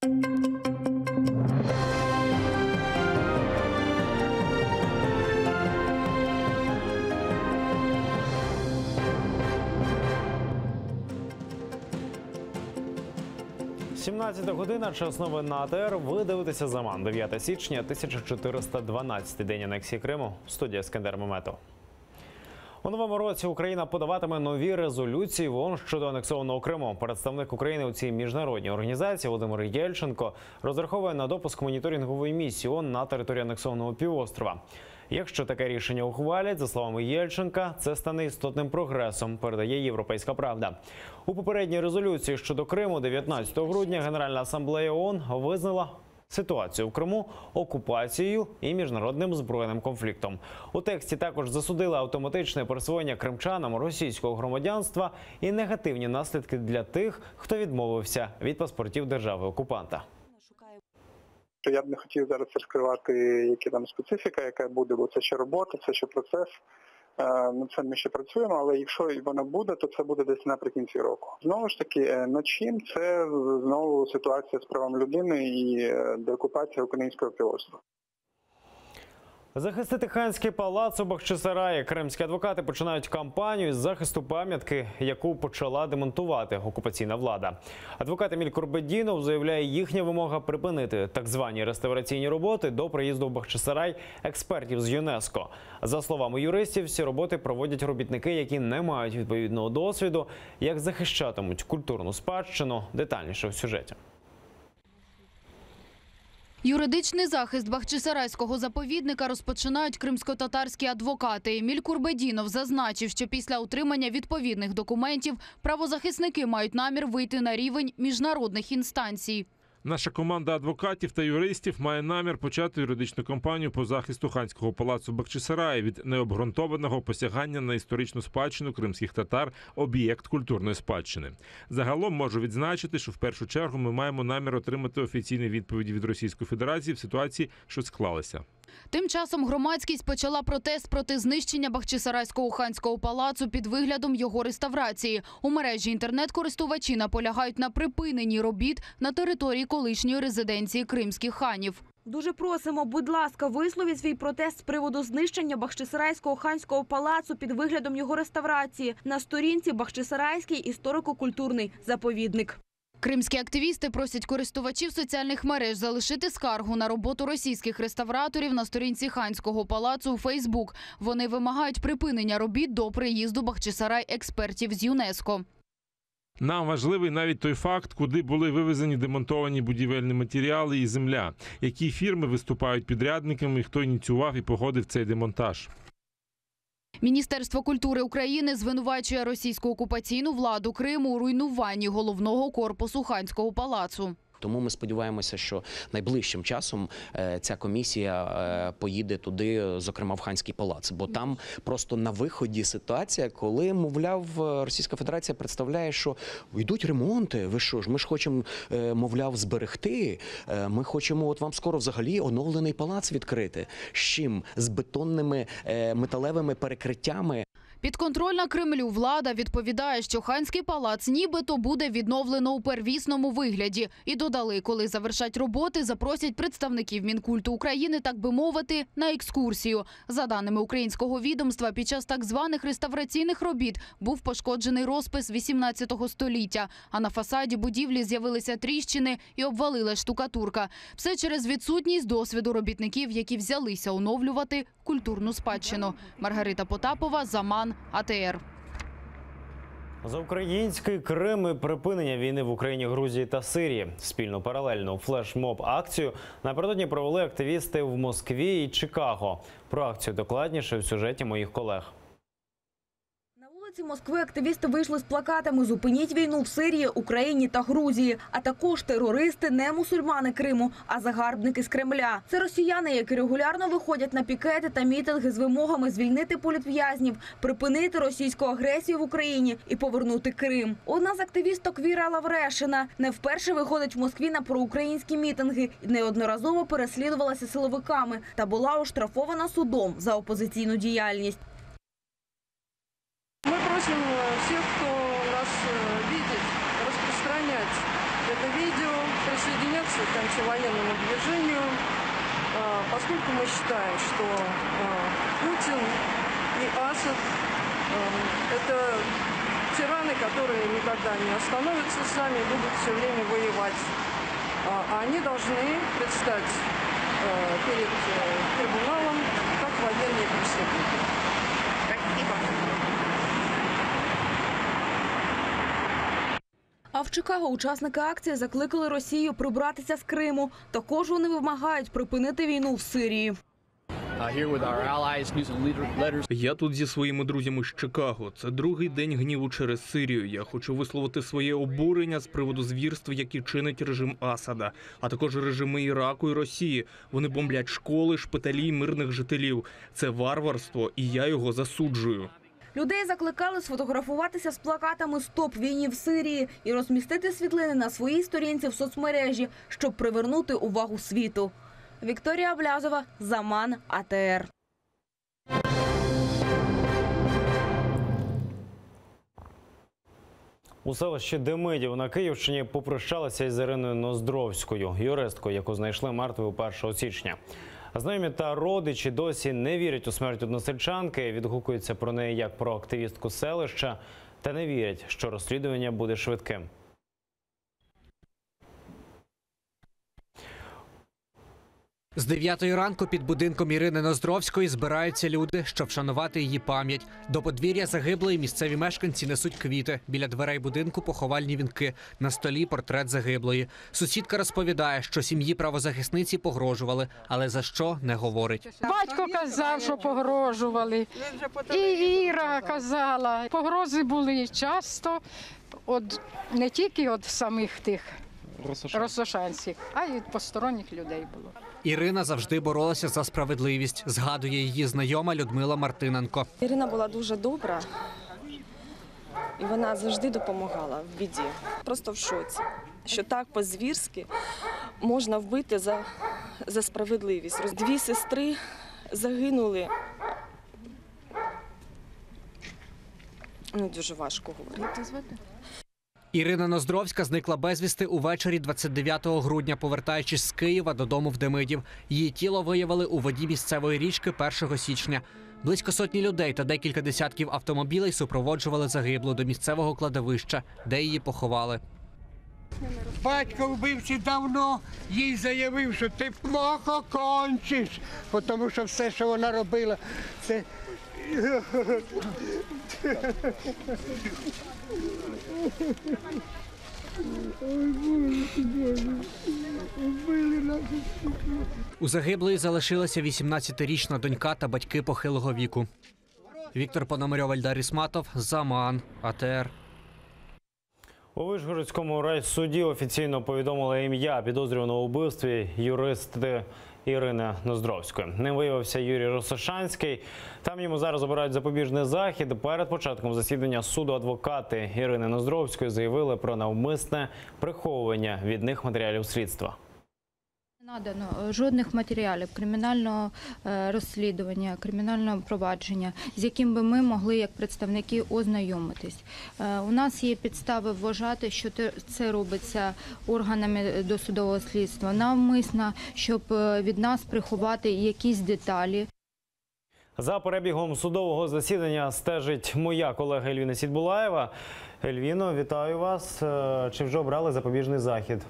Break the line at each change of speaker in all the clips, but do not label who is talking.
«17 година», час новин на АТР. Ви дивитеся «Заман». 9 січня, 1412-й день анексії Криму. Студія Ескандер Меметов. У новому році Україна подаватиме нові резолюції в ООН щодо анексованого Криму. Представник України у цій міжнародній організації Володимир Єльченко розраховує на допуск моніторингової місії ООН на території анексованого півострова. Якщо таке рішення ухвалять, за словами Єльченка, це стане істотним прогресом, передає «Європейська правда». У попередній резолюції щодо Криму 19 грудня Генеральна асамблея ООН визнала ситуацію в Криму окупацією і міжнародним збройним конфліктом. У тексті також засудили автоматичне присвоєння кримчанам російського громадянства і негативні наслідки для тих, хто відмовився від паспортів держави-окупанта.
Я б не хотів зараз розкривати, які там специфіка, яка буде, бо це ще робота, це ще процес. Над цим ми ще працюємо, але якщо вона буде, то це буде десь наприкінці року. Знову ж таки, над чим це знову ситуація з правами людини і деокупація українського півострова.
Захистити ханський палац у Бахчисараї. Кримські адвокати починають кампанію із захисту пам'ятки, яку почала демонтувати окупаційна влада. Адвокат Еміль Курбетдінов заявляє, їхня вимога припинити так звані реставраційні роботи до приїзду в Бахчисарай експертів з ЮНЕСКО. За словами юристів, всі роботи проводять робітники, які не мають відповідного досвіду. Як захищатимуть культурну спадщину, детальніше в сюжеті.
Юридичний захист Бахчисарайського заповідника розпочинають кримсько-татарські адвокати. Еміль Курбетдінов зазначив, що після отримання відповідних документів правозахисники мають намір вийти на рівень міжнародних інстанцій.
Наша команда адвокатів та юристів має намір почати юридичну кампанію по захисту ханського палацу Бахчисараї від необґрунтованого посягання на історичну спадщину кримських татар – об'єкт культурної спадщини. Загалом можу відзначити, що в першу чергу ми маємо намір отримати офіційні відповіді від Російської Федерації в ситуації, що склалася.
Тим часом громадськість почала протест проти знищення Бахчисарайського ханського палацу під виглядом його реставрації. У мережі інтернет-користувачі наполягають на припиненні робіт на території колишньої резиденції кримських ханів.
Дуже просимо, будь ласка, висловіть свій протест з приводу знищення Бахчисарайського ханського палацу під виглядом його реставрації на сторінці «Бахчисарайський історико-культурний заповідник».
Кримські активісти просять користувачів соціальних мереж залишити скаргу на роботу російських реставраторів на сторінці ханського палацу у Фейсбук. Вони вимагають припинення робіт до приїзду Бахчисарай експертів з ЮНЕСКО.
Нам важливий навіть той факт, куди були вивезені демонтовані будівельні матеріали і земля, які фірми виступають підрядниками, хто ініціював і погодив цей демонтаж.
Міністерство культури України звинувачує російську окупаційну владу Криму у руйнуванні головного корпусу ханського палацу.
Тому ми сподіваємося, що найближчим часом ця комісія поїде туди, зокрема в ханський палац. Бо там просто на виході ситуація, коли, мовляв, Російська Федерація представляє, що йдуть ремонти, ви що ж, ми ж хочемо, мовляв, зберегти, ми хочемо от вам скоро взагалі оновлений палац відкрити. З чим? З бетонними металевими перекриттями.
Підконтрольна Кремлю влада відповідає, що ханський палац нібито буде відновлено у первісному вигляді. І додали, коли завершать роботи, запросять представників Мінкульту України, так би мовити, на екскурсію. За даними українського відомства, під час так званих реставраційних робіт був пошкоджений розпис 18 століття, а на фасаді будівлі з'явилися тріщини і обвалила штукатурка. Все через відсутність досвіду робітників, які взялися оновлювати культурну спадщину. Маргарита Потапова, Заман, АТР.
За український Крим і припинення війни в Україні, Грузії та Сирії. Спільну паралельну флешмоб-акцію напередодні провели активісти в Москві і Чикаго. Про акцію докладніше в сюжеті моїх колег.
На вулиці Москви активісти вийшли з плакатами «Зупиніть війну в Сирії, Україні та Грузії», а також терористи не мусульмани Криму, а загарбники з Кремля. Це росіяни, які регулярно виходять на пікети та мітинги з вимогами звільнити політв'язнів, припинити російську агресію в Україні і повернути Крим. Одна з активісток Віра Лаврешина не вперше виходить в Москві на проукраїнські мітинги і неодноразово переслідувалася силовиками та була оштрафована судом за опозиційну діяльність.
Мы просим всех, кто нас видит, распространять это видео, присоединяться к антивоенному движению, поскольку мы считаем, что Путин и Асад – это тираны, которые никогда не остановятся сами, будут все время воевать. А они должны предстать перед трибуналом как военные преступники.
А в Чикаго учасники акції закликали Росію прибратися з Криму. Також вони вимагають припинити війну в Сирії.
Я тут зі своїми друзями з Чикаго. Це другий день гніву через Сирію. Я хочу висловити своє обурення з приводу звірств, які чинить режим Асада, а також режими Іраку і Росії. Вони бомблять школи, шпиталі й мирних жителів. Це варварство, і я його засуджую.
Людей закликали сфотографуватися з плакатами «Стоп війні в Сирії» і розмістити світлини на своїй сторінці в соцмережі, щоб привернути увагу світу. Вікторія Блязова, Заман, АТР.
У селищі Демидів на Київщині попрощалися із Іриною Ноздровською, юристкою, яку знайшли мертвою 1 січня. Знайомі та родичі досі не вірять у смерть односельчанки, відгукуються про неї як про активістку селища та не вірять, що розслідування буде швидким.
З 9-ї ранку під будинком Ірини Ноздровської збираються люди, щоб вшанувати її пам'ять. До подвір'я загиблої місцеві мешканці несуть квіти. Біля дверей будинку поховальні вінки. На столі портрет загиблої. Сусідка розповідає, що сім'ї правозахисниці погрожували, але за що – не говорить.
Батько казав, що погрожували. І Іра казала. Погрози були часто, не тільки від самих тих росошанців, а й від посторонніх людей було.
Ірина завжди боролася за справедливість, згадує її знайома Людмила Мартиненко.
Ірина була дуже добра, і вона завжди допомагала в біді. Просто в шоці, що так по-звірськи можна вбити за справедливість. 2 сестри загинули. Дуже важко говорити.
Ірина Ноздровська зникла безвісти увечері 29 грудня, повертаючись з Києва додому в Демидів. Її тіло виявили у воді місцевої річки 1 січня. Близько сотні людей та декілька десятків автомобілей супроводжували загиблу до місцевого кладовища, де її поховали.
Батько вбивці давно їй заявив, що ти плохо кончиш, тому що все, що вона робила, це...
У загиблої залишилася 18-річна донька та батьки похилого віку. Віктор Пономарьов, Ельдар Ісматов, Заман, АТР.
У Вишгородському райсуді офіційно повідомили ім'я підозрюваного у вбивстві юристи Ірини Ноздровської. Ним виявився Юрій Росошанський. Там йому зараз обирають запобіжний захід. Перед початком засідання суду адвокати Ірини Ноздровської заявили про навмисне приховування від них матеріалів слідства.
Не надано жодних матеріалів кримінального розслідування, кримінального провадження, з яким би ми могли як представники ознайомитись. У нас є підстави вважати, що це робиться органами досудового слідства навмисно, щоб від нас приховати якісь деталі.
За перебігом судового засідання стежить моя колега Ельвіна Сідбулаєва. Ельвіно, вітаю вас. Чи вже обрали запобіжний захід?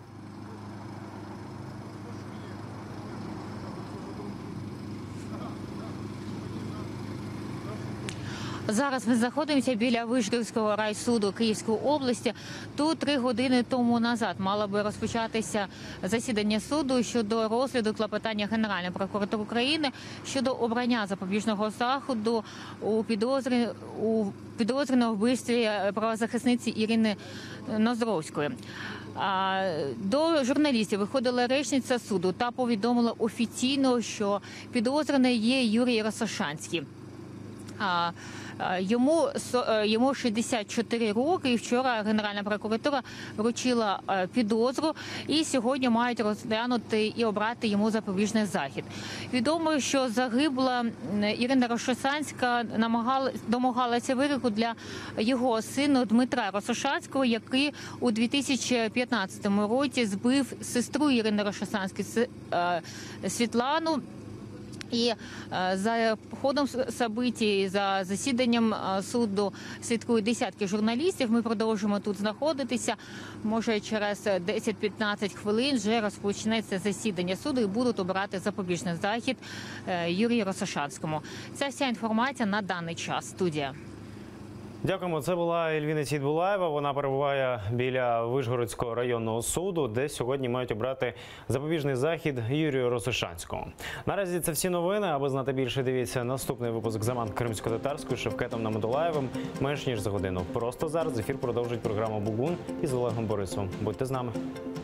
Зараз ми знаходимося біля Вишгородського райсуду Київської області. Тут 3 години тому назад мало би розпочатися засідання суду щодо розгляду клопотання Генеральної прокуратури України щодо обрання запобіжного заходу у підозрюваного вбивстві правозахисниці Ірини Ноздровської. До журналістів виходила речниця суду та повідомила офіційно, що підозрюваний є Юрій Росошанський. Йому 64 роки, і вчора Генеральна прокуратура вручила підозру, і сьогодні мають розглянути і обрати йому запобіжний захід. Відомо, що загибла Ірина Росошанська домагалася вироку для його сина Дмитра Росошанського, який у 2015 році збив сестру Ірини Росошанської Світлану. І за ходом событий, за засіданням суду слідкують десятки журналістів. Ми продовжимо тут знаходитися. Може, через 10-15 хвилин вже розпочнеться засідання суду і будуть обирати запобіжний захід Юрію Росошанському. Це вся інформація на даний час. Студія.
Дякуємо. Це була Ельвіна Цідбулаєва. Вона перебуває біля Вишгородського районного суду, де сьогодні мають обрати запобіжний захід Юрію Росошанському. Наразі це всі новини. Аби знати більше, дивіться наступний випуск «Заман кримсько-татарською» з Шевкетом Намадулаєвим менш ніж за годину. Просто зараз ефір продовжить програма «Бугун» із Олегом Борисовим. Будьте з нами.